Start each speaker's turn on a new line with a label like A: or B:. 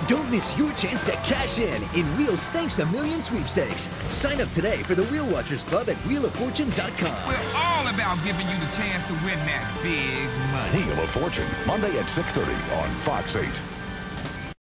A: Don't miss your chance to cash in Wheel's Thanks a Million sweepstakes. Sign up today for the Wheel Watchers Club at wheeloffortune.com.
B: We're all about giving you the chance to win that big money.
C: Wheel of Fortune, Monday at 6:30 on Fox 8.